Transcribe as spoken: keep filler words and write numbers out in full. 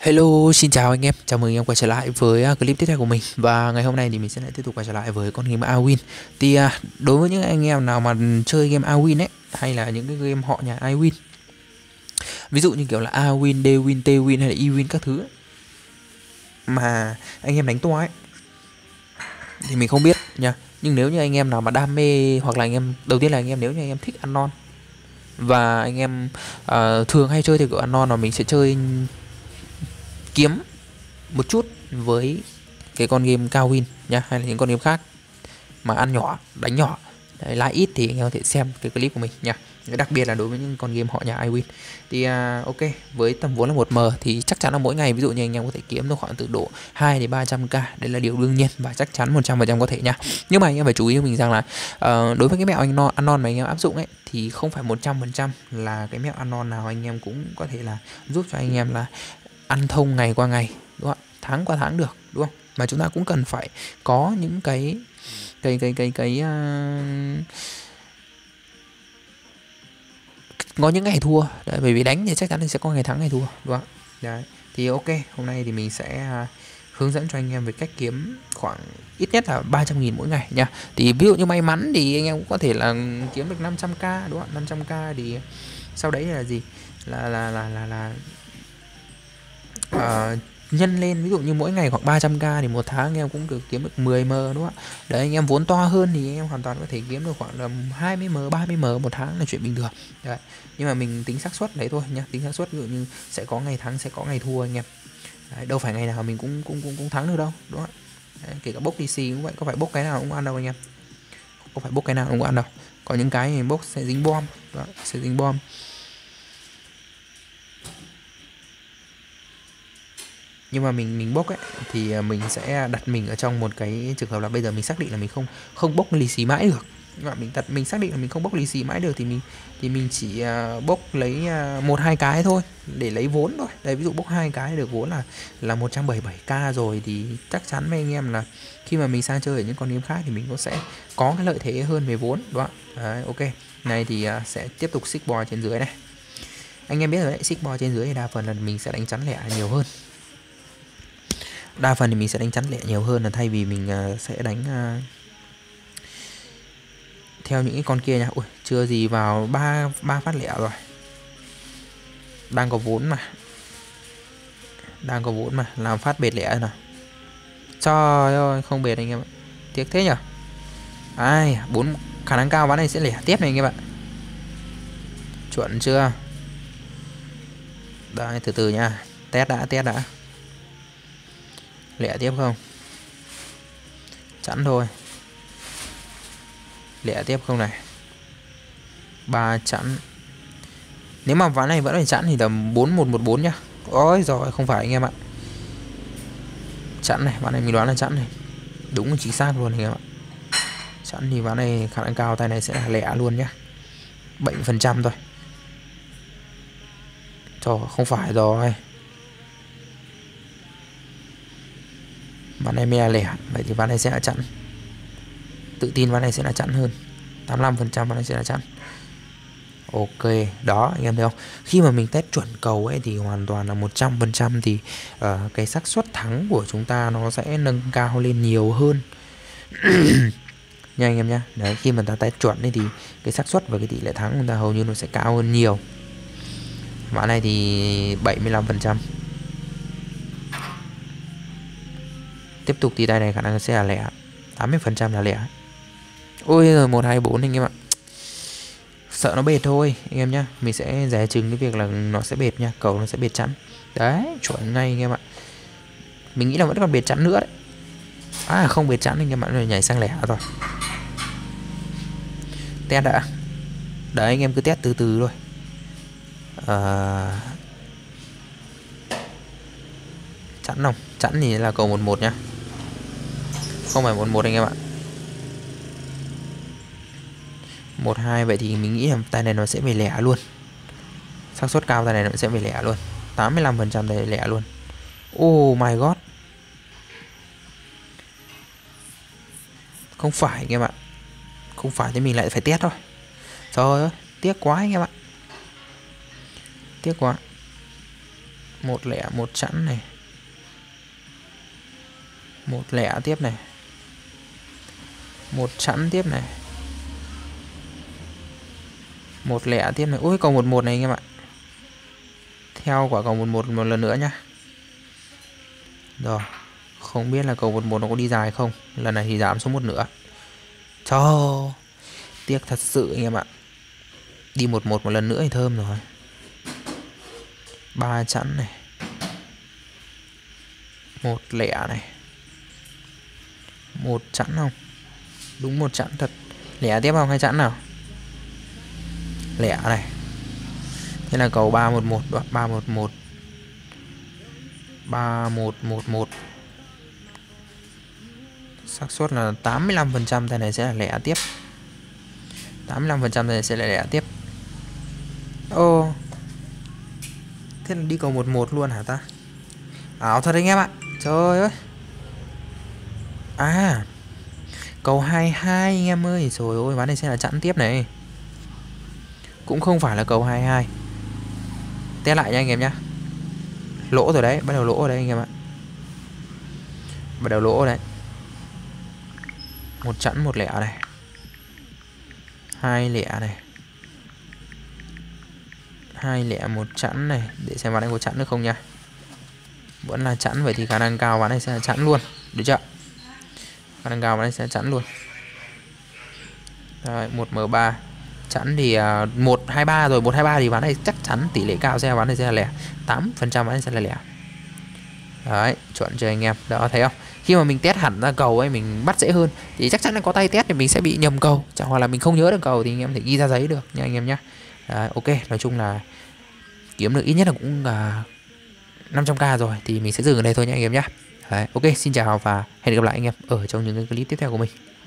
Hello, xin chào anh em, chào mừng anh em quay trở lại với uh, clip tiếp theo của mình. Và ngày hôm nay thì mình sẽ lại tiếp tục quay trở lại với con game Awin. Thì uh, đối với những anh em nào mà chơi game Awin ấy, hay là những cái game họ nhà iWin, ví dụ như kiểu là Awin, Dwin, Twin hay là Ewin các thứ ấy, mà anh em đánh to ấy, thì mình không biết nha. Nhưng nếu như anh em nào mà đam mê, hoặc là anh em, đầu tiên là anh em nếu như anh em thích ăn non, và anh em uh, thường hay chơi thì kiểu ăn non, là mình sẽ chơi kiếm một chút với cái con game cao win nha, hay là những con game khác mà ăn nhỏ đánh nhỏ đấy, lãi ít thì anh em có thể xem cái clip của mình nha. Đặc biệt là đối với những con game họ nhà iWin thì uh, ok, với tầm vốn là một M thì chắc chắn là mỗi ngày ví dụ như anh em có thể kiếm được khoảng từ độ hai đến ba trăm k, đấy là điều đương nhiên và chắc chắn một trăm phần trăm có thể nha. Nhưng mà anh em phải chú ý cho mình rằng là uh, đối với cái mẹo anh non ăn non mà anh em áp dụng ấy, thì không phải một trăm phần trăm là cái mẹo ăn non nào anh em cũng có thể là giúp cho anh em là ăn thông ngày qua ngày, đúng không ạ, tháng qua tháng được, đúng không? Mà chúng ta cũng cần phải có những cái cái cái cái cái uh, có những ngày thua đấy, bởi vì đánh thì chắc chắn thì sẽ có ngày thắng ngày thua, đúng không? Đấy thì ok, hôm nay thì mình sẽ uh, hướng dẫn cho anh em về cách kiếm khoảng ít nhất là ba trăm nghìn mỗi ngày nha. Thì ví dụ như may mắn thì anh em cũng có thể là kiếm được năm trăm k, đúng không? năm trăm k thì sau đấy là gì, là là là là là uh, nhân lên, ví dụ như mỗi ngày khoảng ba trăm k thì một tháng anh em cũng được kiếm được mười M, đúng không ạ? Đấy, anh em vốn to hơn thì anh em hoàn toàn có thể kiếm được khoảng là hai mươi M, ba mươi M một tháng là chuyện bình thường. Đấy. Nhưng mà mình tính xác suất đấy thôi nhá, tính xác suất ví dụ như sẽ có ngày thắng, sẽ có ngày thua anh em. Đấy, đâu phải ngày nào mình cũng cũng cũng, cũng thắng được đâu, đúng không ạ? Đấy, kể cả bốc đê xê cũng vậy, có phải bốc cái nào cũng ăn đâu anh em. Có phải bốc cái nào cũng ăn đâu. Có những cái thì bốc sẽ dính bom, đó, sẽ dính bom. Nhưng mà mình mình bốc ấy thì mình sẽ đặt mình ở trong một cái trường hợp là bây giờ mình xác định là mình không không bốc lì xì mãi được. Và mình đặt mình xác định là mình không bốc lì xì mãi được thì mình thì mình chỉ uh, bốc lấy uh, một hai cái thôi để lấy vốn thôi. Đây, ví dụ bốc hai cái được vốn là là một trăm bảy mươi bảy k rồi, thì chắc chắn với anh em là khi mà mình sang chơi ở những con game khác thì mình cũng sẽ có cái lợi thế hơn về vốn, đúng không ạ? Đấy, ok. Này thì uh, sẽ tiếp tục xích bò trên dưới này. Anh em biết rồi đấy, xích bò trên dưới thì đa phần là mình sẽ đánh chắn lẻ nhiều hơn. Đa phần thì mình sẽ đánh chắn lẻ nhiều hơn là thay vì mình uh, sẽ đánh uh, theo những cái con kia nha. Ui, chưa gì vào ba ba phát lẻ rồi. Đang có vốn mà. Đang có vốn mà, làm phát bệt lẻ nào. Trời ơi, không bệt anh em ạ. Tiếc thế nhỉ. Ai, bốn khả năng cao ván này sẽ lẻ tiếp này anh em ạ. Chuẩn chưa? Đây, từ từ nha. Test đã, test đã. Lẻ tiếp không? Chẵn thôi. Lẻ tiếp không này? Ba chẵn. Nếu mà ván này vẫn phải chẵn thì tầm bốn một một bốn nhá. Ôi rồi, không phải anh em ạ. Chẵn này, ván này mình đoán là chẵn này. Đúng chính xác luôn anh em ạ. Chẵn thì ván này khả năng cao tay này sẽ là lẻ luôn nhá. bảy mươi phần trăm thôi. Trời, không phải rồi. Ván này mới là lẻ, vậy thì ván này sẽ là chẵn. Tự tin ván này sẽ là chẵn hơn. tám mươi lăm phần trăm ván này sẽ là chẵn. Ok, đó anh em thấy không? Khi mà mình test chuẩn cầu ấy thì hoàn toàn là một trăm phần trăm thì uh, cái xác suất thắng của chúng ta nó sẽ nâng cao lên nhiều hơn. Nha anh em nhá. Đấy, khi mà ta test chuẩn ấy thì cái xác suất và cái tỷ lệ thắng của chúng ta hầu như nó sẽ cao hơn nhiều. Ván này thì bảy mươi lăm phần trăm. Tiếp tục thì tay này khả năng sẽ là lẻ, tám mươi phần trăm là lẻ. Ôi rồi, một hai bốn anh em ạ. Sợ nó bệt thôi anh em nhá. Mình sẽ dè chừng cái việc là nó sẽ bệt nha. Cầu nó sẽ bệt chắn. Đấy, chuẩn ngay anh em ạ. Mình nghĩ là vẫn còn bệt chắn nữa đấy. À không bệt chắn anh em ạ, rồi nhảy sang lẻ rồi. Test đã. Đấy, anh em cứ test từ từ thôi. à... Chắn không? Chắn thì là cầu một một nhá. Không phải một một anh em ạ. một hai, vậy thì mình nghĩ là tay này nó sẽ về lẻ luôn. Xác suất cao tay này nó sẽ về lẻ luôn. tám mươi lăm phần trăm tay lẻ luôn. Oh my god. Không phải anh em ạ. Không phải thì mình lại phải test thôi. Trời ơi, tiếc quá anh em ạ. Tiếc quá. Một lẻ một chẵn này, một lẻ tiếp này, một chẵn tiếp này, một lẻ tiếp này. Ôi cầu một một này anh em ạ. Theo quả cầu một một một lần nữa nhá. Rồi, không biết là cầu một một nó có đi dài không. Lần này thì giảm xuống một nữa. Cho tiếc thật sự anh em ạ. Đi một một một lần nữa thì thơm rồi. Ba chẵn này, một lẻ này, một chẵn không? Đúng một chẵn thật. Lẻ tiếp không? Hai chẵn nào? Lẻ này. Thế là cầu ba một một, ba một một, ba một một một. Xác suất là tám mươi lăm phần trăm tay này sẽ là lẻ tiếp. tám mươi lăm phần trăm tay này sẽ là lẻ tiếp. Ô. Thế là đi cầu một một luôn hả ta? Ảo thật anh em ạ. Trời ơi. À, cầu hai hai anh em ơi. Trời ơi, ván này sẽ là chẵn tiếp này. Cũng không phải là cầu hai hai. Test lại nha anh em nhá. Lỗ rồi đấy, bắt đầu lỗ rồi đấy anh em ạ. Bắt đầu lỗ đấy. Một chẵn một lẻ này, hai lẻ này, hai lẻ một chẵn này. Để xem ván này có chẵn được không nha. Vẫn là chẵn, vậy thì khả năng cao ván này sẽ là chẵn luôn, được chưa? Khả năng cao ván này sẽ là chẵn luôn. Rồi, một M ba. Chẵn thì uh, một hai ba rồi, một hai ba thì ván này chắc chắn tỷ lệ cao sẽ ván này sẽ là lẻ. tám phần trăm ván này sẽ là lẻ. Đấy, chuẩn chưa anh em? Đó, thấy không? Khi mà mình test hẳn ra cầu ấy, mình bắt dễ hơn. Thì chắc chắn là có tay test thì mình sẽ bị nhầm cầu. Chẳng hoặc là mình không nhớ được cầu thì anh em thể ghi ra giấy được nha anh em nhé. Đấy, ok, nói chung là kiếm được ít nhất là cũng uh, năm trăm k rồi. Thì mình sẽ dừng ở đây thôi nha anh em nhé. Đấy, ok, xin chào và hẹn gặp lại anh em ở trong những cái clip tiếp theo của mình.